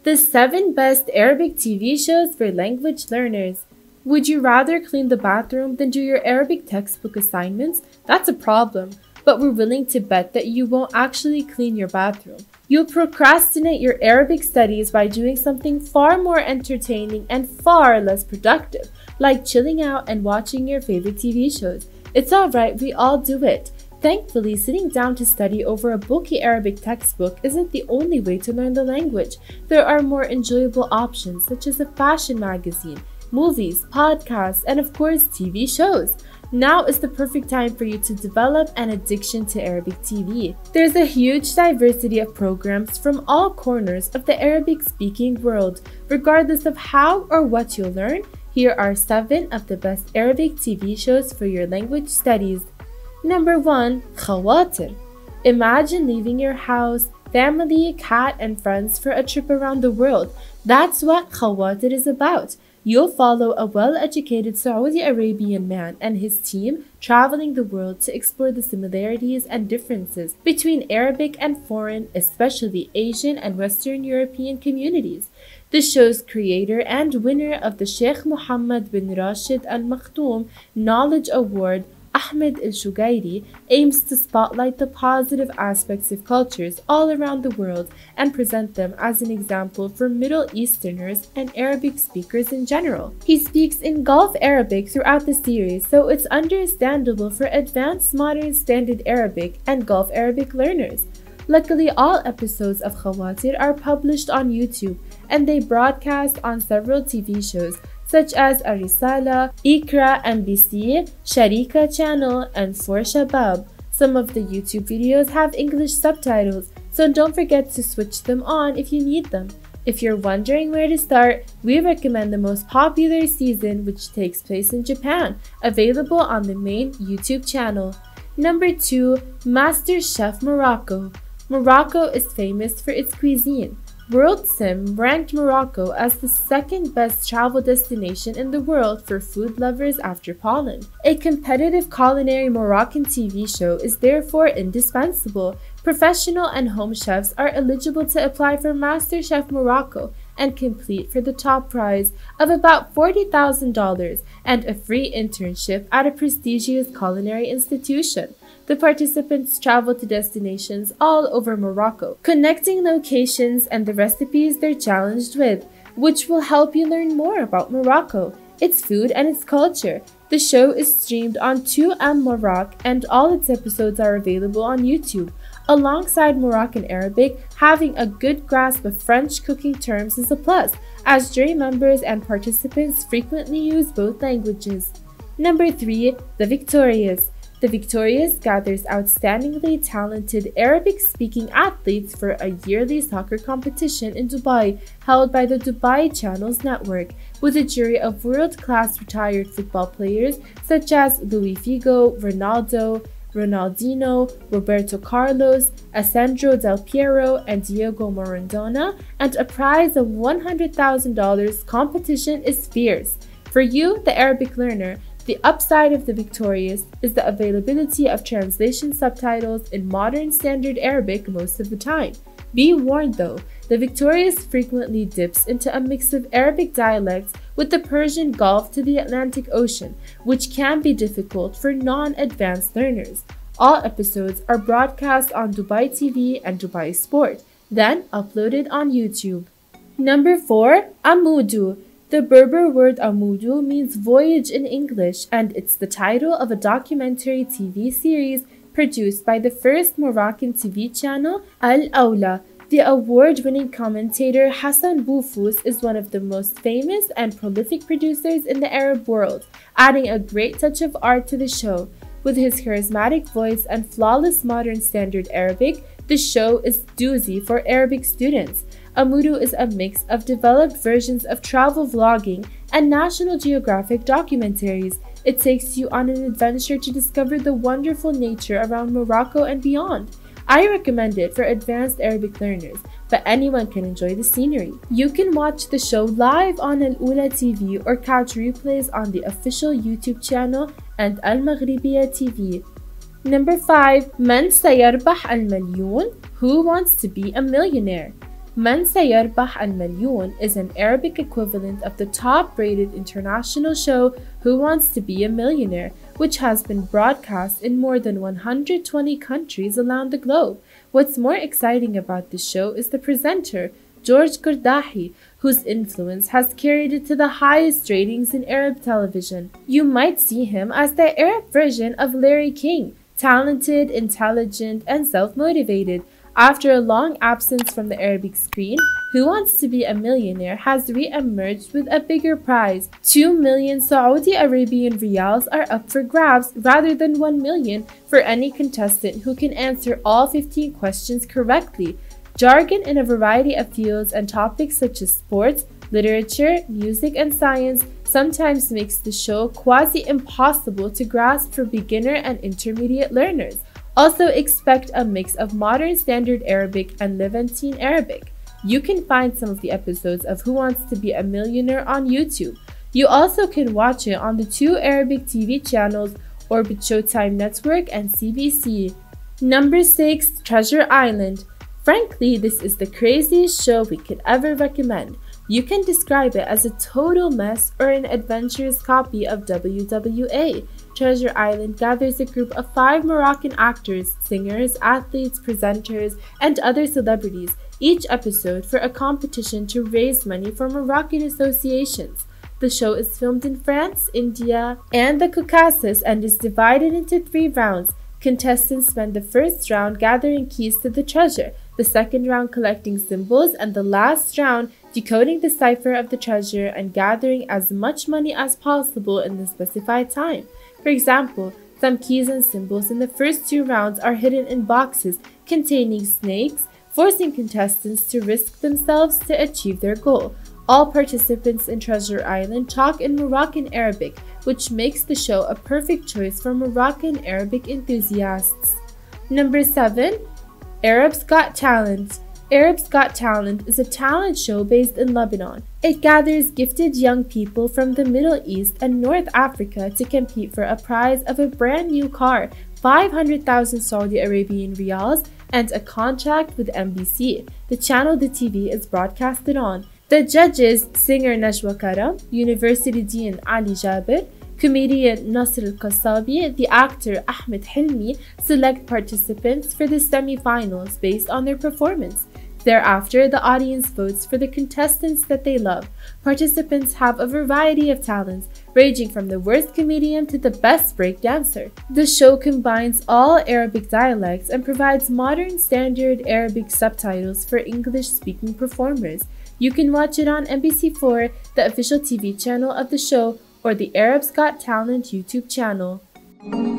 The 7 best Arabic TV shows for language learners. Would you rather clean the bathroom than do your Arabic textbook assignments? That's a problem, but we're willing to bet that you won't actually clean your bathroom. You'll procrastinate your Arabic studies by doing something far more entertaining and far less productive, like chilling out and watching your favorite TV shows. It's alright, we all do it. Thankfully, sitting down to study over a bulky Arabic textbook isn't the only way to learn the language. There are more enjoyable options such as a fashion magazine, movies, podcasts, and of course TV shows. Now is the perfect time for you to develop an addiction to Arabic TV. There's a huge diversity of programs from all corners of the Arabic-speaking world. Regardless of how or what you'll learn, here are 7 of the best Arabic TV shows for your language studies. Number 1. Khawatir. Imagine leaving your house, family, cat, and friends for a trip around the world. That's what Khawatir is about. You'll follow a well-educated Saudi Arabian man and his team traveling the world to explore the similarities and differences between Arabic and foreign, especially Asian and Western European communities. The show's creator and winner of the Sheikh Mohammed bin Rashid Al Maktoum Knowledge Award, Ahmed El-Shugairi, aims to spotlight the positive aspects of cultures all around the world and present them as an example for Middle Easterners and Arabic speakers in general. He speaks in Gulf Arabic throughout the series, so it's understandable for advanced modern standard Arabic and Gulf Arabic learners. Luckily, all episodes of Khawatir are published on YouTube, and they broadcast on several TV shows such as Arisala, Ikra MBC, Sharika Channel, and For Shabab. Some of the YouTube videos have English subtitles, so don't forget to switch them on if you need them. If you're wondering where to start, we recommend the most popular season, which takes place in Japan, available on the main YouTube channel. Number 2. Master Chef Morocco. Morocco is famous for its cuisine. WorldSim ranked Morocco as the 2nd best travel destination in the world for food lovers after Poland. A competitive culinary Moroccan TV show is therefore indispensable. Professional and home chefs are eligible to apply for MasterChef Morocco and compete for the top prize of about $40,000 and a free internship at a prestigious culinary institution. The participants travel to destinations all over Morocco, connecting locations and the recipes they're challenged with, which will help you learn more about Morocco, its food, and its culture. The show is streamed on 2M Maroc, and all its episodes are available on YouTube. Alongside Moroccan Arabic, having a good grasp of French cooking terms is a plus, as jury members and participants frequently use both languages. Number 3. The Victorious. The Victorious gathers outstandingly talented Arabic-speaking athletes for a yearly soccer competition in Dubai, held by the Dubai Channels Network, with a jury of world-class retired football players such as Luis Figo, Ronaldo, Ronaldinho, Roberto Carlos, Alessandro Del Piero, and Diego Maradona, and a prize of $100,000. Competition is fierce. For you, the Arabic learner, the upside of the Victorious is the availability of translation subtitles in modern standard Arabic most of the time. Be warned though, the Victorious frequently dips into a mix of Arabic dialects with the Persian Gulf to the Atlantic Ocean, which can be difficult for non-advanced learners. All episodes are broadcast on Dubai TV and Dubai Sport, then uploaded on YouTube. Number 4. Amudu. The Berber word Amudu means voyage in English, and it's the title of a documentary TV series produced by the first Moroccan TV channel, Al Aula. The award-winning commentator Hassan Boufous is one of the most famous and prolific producers in the Arab world, adding a great touch of art to the show. With his charismatic voice and flawless modern standard Arabic, the show is doozy for Arabic students. Amudu is a mix of developed versions of travel vlogging and National Geographic documentaries. It takes you on an adventure to discover the wonderful nature around Morocco and beyond. I recommend it for advanced Arabic learners, but anyone can enjoy the scenery. You can watch the show live on Al Ula TV or catch replays on the official YouTube channel and Al Maghribiya TV. Number 5. من سيربح المليون? Who wants to be a millionaire? من سيربح المليون is an Arabic equivalent of the top-rated international show Who Wants to Be a Millionaire, which has been broadcast in more than 120 countries around the globe. What's more exciting about this show is the presenter, George Kordahi, whose influence has carried it to the highest ratings in Arab television. You might see him as the Arab version of Larry King, talented, intelligent, and self-motivated. After a long absence from the Arabic screen, Who Wants to Be a Millionaire has re-emerged with a bigger prize. 2 million Saudi Arabian riyals are up for grabs rather than 1 million for any contestant who can answer all 15 questions correctly. Jargon in a variety of fields and topics such as sports, literature, music, and science sometimes makes the show quasi-impossible to grasp for beginner and intermediate learners. Also expect a mix of modern standard Arabic and Levantine Arabic. You can find some of the episodes of Who Wants to Be a Millionaire on YouTube. You also can watch it on the 2 Arabic TV channels, Orbit Showtime Network and CBC. Number 6. Treasure Island. Frankly, this is the craziest show we could ever recommend. You can describe it as a total mess or an adventurous copy of WWA. Treasure Island gathers a group of 5 Moroccan actors, singers, athletes, presenters, and other celebrities, each episode for a competition to raise money for Moroccan associations. The show is filmed in France, India, and the Caucasus and is divided into 3 rounds. Contestants spend the first round gathering keys to the treasure, the second round collecting symbols, and the last round decoding the cipher of the treasure and gathering as much money as possible in the specified time. For example, some keys and symbols in the first 2 rounds are hidden in boxes containing snakes, forcing contestants to risk themselves to achieve their goal. All participants in Treasure Island talk in Moroccan Arabic, which makes the show a perfect choice for Moroccan Arabic enthusiasts. Number 7. Arabs Got Talent. Arabs Got Talent is a talent show based in Lebanon. It gathers gifted young people from the Middle East and North Africa to compete for a prize of a brand new car, 500,000 Saudi Arabian riyals, and a contract with MBC, the channel the TV is broadcasted on. The judges, singer Najwa Karam, University Dean Ali Jabir, comedian Nasr Al-Qassabi, the actor Ahmed Hilmi, select participants for the semi-finals based on their performance. Thereafter, the audience votes for the contestants that they love. Participants have a variety of talents, ranging from the worst comedian to the best breakdancer. The show combines all Arabic dialects and provides modern standard Arabic subtitles for English-speaking performers. You can watch it on MBC4, the official TV channel of the show, or the Arabs Got Talent YouTube channel.